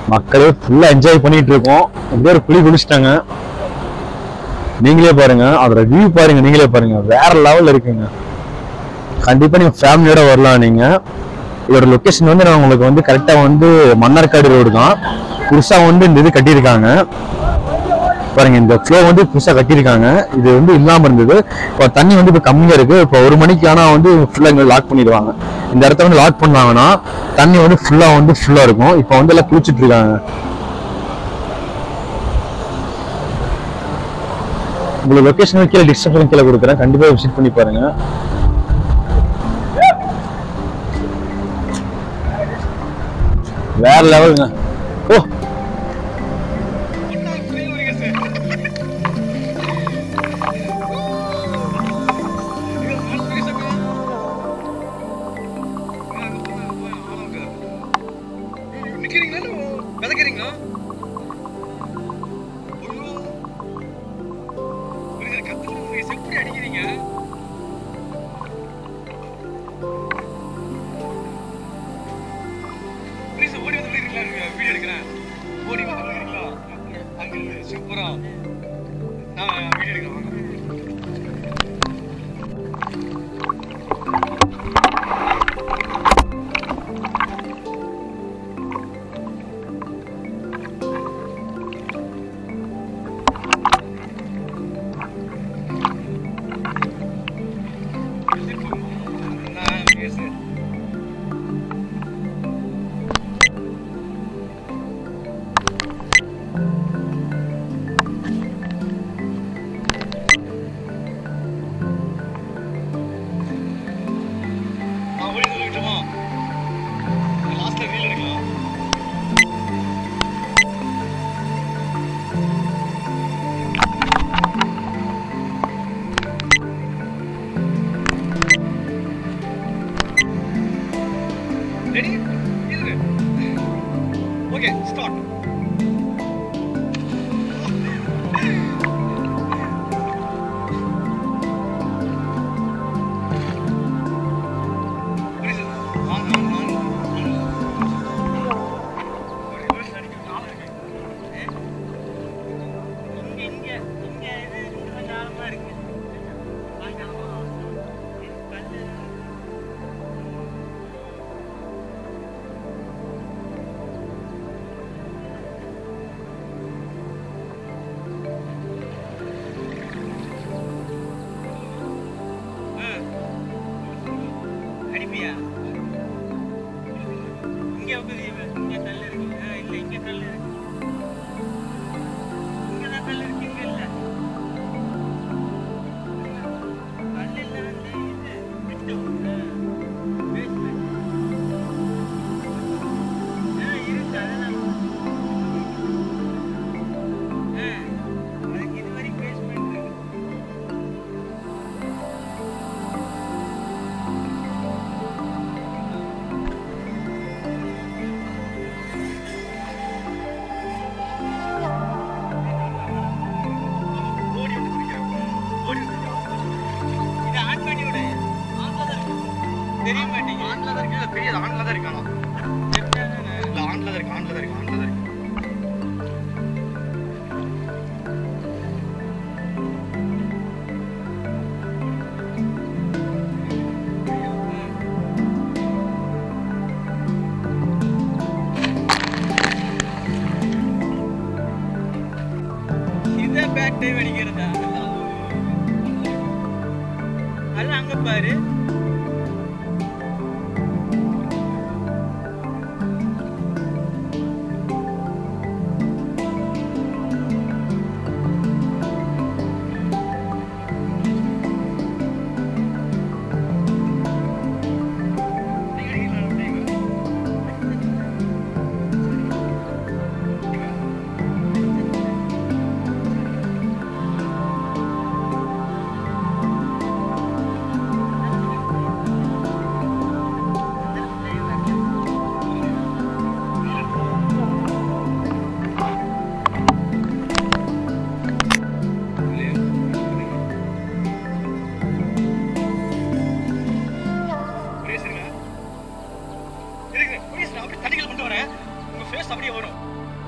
மக்களே ஃபுல்லா என்ஜாய் பண்ணிட்டு இருக்கோம். அப்படியே ஒரு குளி குளிச்சிட்டாங்க. நீங்களே பாருங்க, அதோட வியூ பாருங்க, நீங்களே பாருங்க, வேற லெவல்ல இருக்குங்க. கண்டிப்பா நீங்க ஃபேமிலியோட வரலாம். நீங்க இதோட லொகேஷன் வந்து நான் உங்களுக்கு வந்து கரெக்டா வந்து மன்னார்காடு ரோடு தான். புதுசா வந்து இந்த இது கட்டியிருக்காங்க பாருங்க. இந்த ஃப்ளோ வந்து புதுசா கட்டியிருக்காங்க. இது வந்து இல்லாம இருந்தது. இப்போ தண்ணி வந்து இப்போ கம்மியா இருக்கு. இப்போ 1 மணிக்கு ஆனா வந்து ஃபுல்லா இங்க லாக் பண்ணிடுவாங்க. இந்த இடத்த வந்து லாக் பண்ணாங்கன்னா தண்ணி வந்து ஃபுல்லா இருக்கும். இப்போ வந்து எல்லாம் குளிச்சுட்டு இருக்காங்க. உங்களுக்கு லொகேஷன் கீழே டிஸ்கிரிப்ஷன் கீழே கொடுக்குறேன். கண்டிப்பா விசிட் பண்ணி பாருங்க. வேற லெவலுங்க. ஓ டேஸ்ட் அப்படியே வரும்.